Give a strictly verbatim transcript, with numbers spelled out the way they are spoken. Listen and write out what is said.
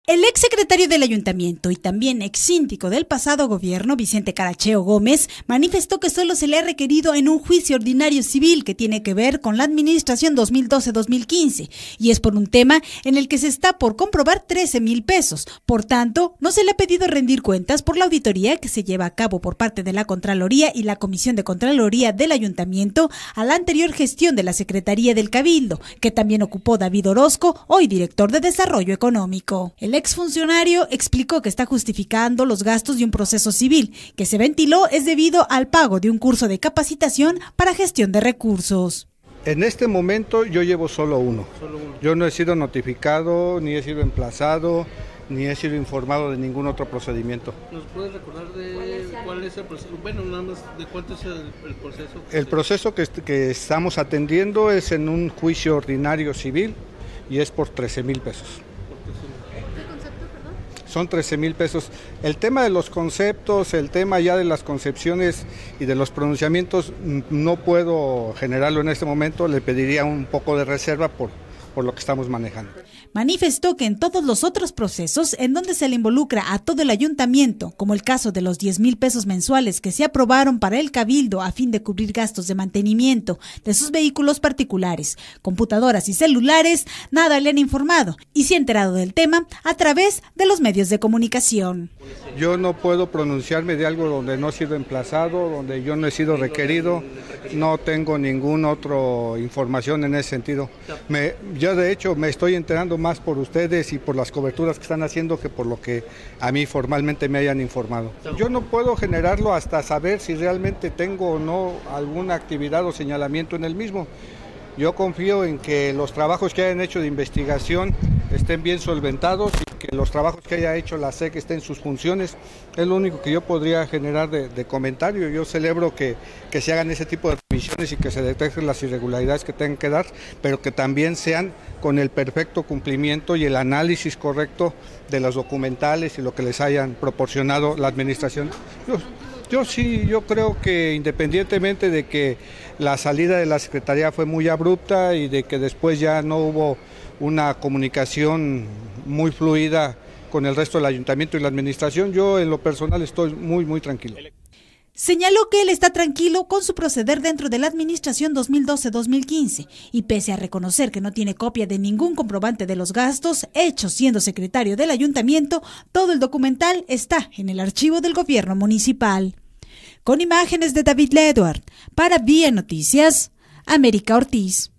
El exsecretario del ayuntamiento y también exsíndico del pasado gobierno, Vicente Caracheo Gómez, manifestó que solo se le ha requerido en un juicio ordinario civil que tiene que ver con la administración dos mil doce dos mil quince, y es por un tema en el que se está por comprobar trece mil pesos. Por tanto, no se le ha pedido rendir cuentas por la auditoría que se lleva a cabo por parte de la Contraloría y la Comisión de Contraloría del ayuntamiento a la anterior gestión de la Secretaría del Cabildo, que también ocupó David Orozco, hoy director de Desarrollo Económico. El exfuncionario explicó que está justificando los gastos de un proceso civil que se ventiló es debido al pago de un curso de capacitación para gestión de recursos. En este momento yo llevo solo uno. Solo uno. Yo no he sido notificado, ni he sido emplazado, ni he sido informado de ningún otro procedimiento. ¿Nos puedes recordar de cuál es el proceso? Bueno, nada más de cuánto es el, el proceso. El proceso que, que estamos atendiendo es en un juicio ordinario civil y es por trece mil pesos. Son trece mil pesos. El tema de los conceptos, el tema ya de las concepciones y de los pronunciamientos, no puedo generarlo en este momento, le pediría un poco de reserva por, por lo que estamos manejando. Manifestó que en todos los otros procesos en donde se le involucra a todo el ayuntamiento, como el caso de los diez mil pesos mensuales que se aprobaron para el Cabildo a fin de cubrir gastos de mantenimiento de sus vehículos particulares, computadoras y celulares, nada le han informado y se ha enterado del tema a través de los medios de comunicación. Yo no puedo pronunciarme de algo donde no he sido emplazado, donde yo no he sido requerido, no tengo ninguna otra información en ese sentido. Me, yo de hecho me estoy enterando más por ustedes y por las coberturas que están haciendo que por lo que a mí formalmente me hayan informado. Yo no puedo generarlo hasta saber si realmente tengo o no alguna actividad o señalamiento en el mismo. Yo confío en que los trabajos que hayan hecho de investigación estén bien solventados y que los trabajos que haya hecho la S E C estén en sus funciones. Es lo único que yo podría generar de, de comentario. Yo celebro que, que se hagan ese tipo de revisiones y que se detecten las irregularidades que tengan que dar, pero que también sean con el perfecto cumplimiento y el análisis correcto de los documentales y lo que les hayan proporcionado la administración. Yo, Yo sí, yo creo que independientemente de que la salida de la Secretaría fue muy abrupta y de que después ya no hubo una comunicación muy fluida con el resto del ayuntamiento y la administración, yo en lo personal estoy muy, muy tranquilo. Señaló que él está tranquilo con su proceder dentro de la administración dos mil doce dos mil quince y pese a reconocer que no tiene copia de ningún comprobante de los gastos hechos siendo secretario del ayuntamiento, todo el documental está en el archivo del gobierno municipal. Con imágenes de David Ledward, para Vía Noticias, América Ortiz.